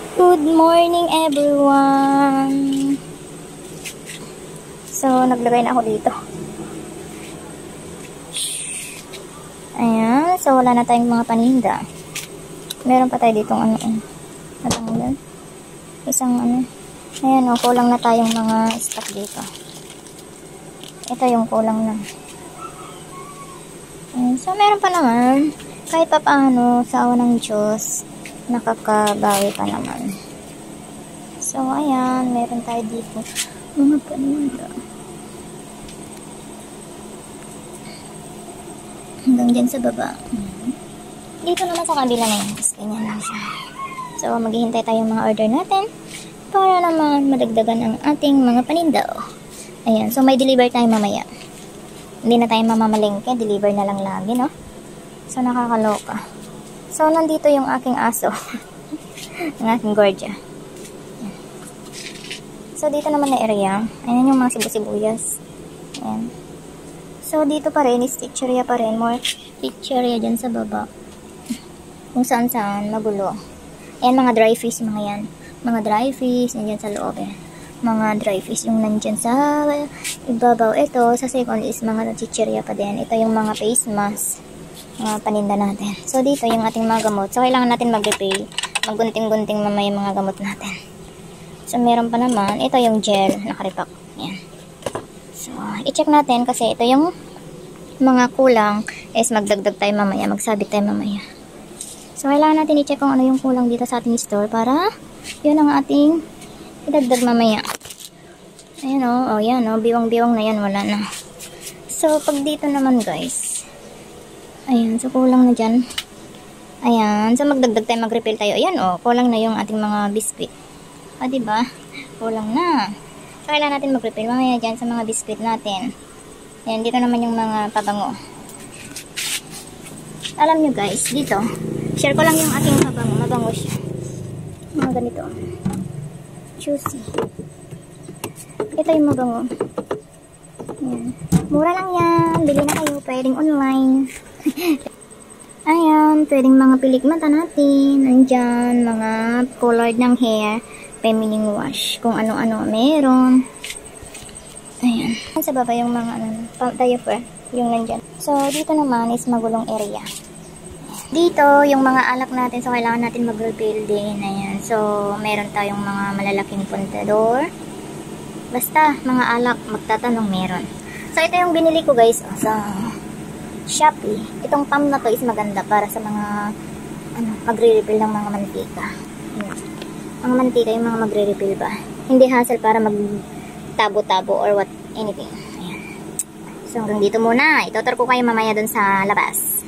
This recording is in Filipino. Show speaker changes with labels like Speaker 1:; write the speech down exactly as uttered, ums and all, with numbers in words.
Speaker 1: Good morning everyone! So, naglagay na ako dito. Ayan. So, wala na tayong mga paninda. Meron pa tayo ditong ano eh. Natanggal. Isang ano. Ayan o, kulang na tayong mga stock dito. Ito yung kulang na. Ayan. So, meron pa naman. Kahit pa paano, sa awa ng Diyos, nakakabawi pa naman. So, ayan. Meron tayo dito. Mga paninda. Hanggang dyan sa baba. Dito naman sa kabila na yun. Tapos ganyan lang siya. So, maghihintay tayo mga order natin para naman madagdagan ang ating mga paninda. Ayan. So, may deliver tayo mamaya. Hindi na tayo mamamalengke. Deliver na lang lagi, no? So, nakakaloka. So, nandito yung aking aso. Ang aking gorgia. So, dito naman na area. Ayan yung mga sibu-sibuyas. Ayan. So, dito pa rin, is pizzeria pa rin. More pizzeria dyan sa baba. Kung saan-saan, magulo. Ayan, mga dry fish, mga yan. Mga dry fish, nandyan sa loob eh. Mga dry fish yung nandyan sa ibabaw. Ito, sa second is mga pizzeria pa din. Ito yung mga face mask. Mga paninda natin. So, dito yung ating mga gamot. So, kailangan natin mag-refill. Maggunting-gunting mamaya yung mga gamot natin. So, meron pa naman. Ito yung gel. Nakaripak. Ayan. So, i-check natin kasi ito yung mga kulang is magdagdag tayo mamaya, magsabit tayo mamaya. So, kailangan natin i-check kung ano yung kulang dito sa ating store para yun ang ating idagdag mamaya. Ayan o, oh, yan o, oh, biwang-biwang na yan, wala na. So, pag dito naman guys, ayan, so kulang na dyan. Ayan, so magdagdag tayo, mag-refill tayo. Ayan o, oh, kulang na yung ating mga biscuit. O, ah, diba? Kulang na. So, kailangan natin mag-refill mamaya dyan sa mga biscuit natin. Ayan, dito naman yung mga pabango. Alam nyo guys, dito, share ko lang yung aking pabango. Mabango siya. Mga ganito. Juicy. Ito yung mabango. Ayan. Mura lang yan. Bili na kayo. Pwedeng online. Ayan, pwedeng mga pilik mata natin. Nandyan, mga colored ng hair. Feminine wash. Kung ano-ano meron. Ayan. Sa baba yung mga ano, diaper. Yung nandyan. So, dito naman is magulong area. Dito, yung mga alak natin. So, kailangan natin mag-refill din. Ayan. So, meron tayong mga malalaking puntador. Basta, mga alak. Magtatanong meron. So, ito yung binili ko guys. Oh, sa Shopee. Itong pump na to is maganda para sa mga ano, magre-refill ng mga mantika. Ayan. Mga mantika yung mga magre-refill ba. Hindi hassle para mag-tabo-tabo or what, anything. Ayan. So, hanggang dito muna. Itutur ko kayo mamaya dun sa labas.